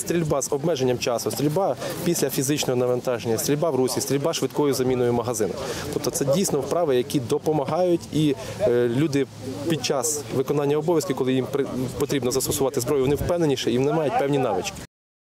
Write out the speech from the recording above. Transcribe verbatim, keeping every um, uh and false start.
стрільба з обмеженням часу, стрільба після фізичного навантаження, стрільба в русі, стрільба швидкою заміною магазину. Тобто це дійсно вправи, які допомагають, і е, люди під час виконання обов'язків, коли їм при, потрібно застосувати зброю, вони впевненіші і вони мають певні навички.